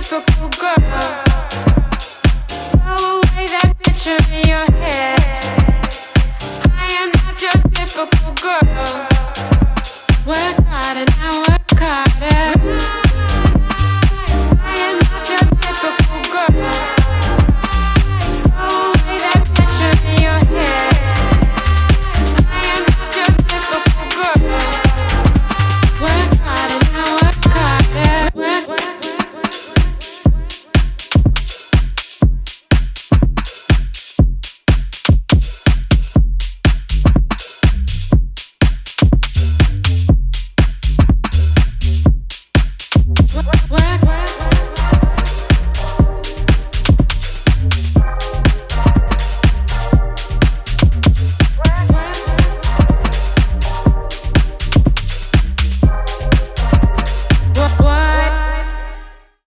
typical girl. Throw away that picture in your head. I am not your typical girl. Work harder, now work harder. I am not your typical girl. Throw away that picture in your head. I am not your typical girl. Work harder, now work harder. Work.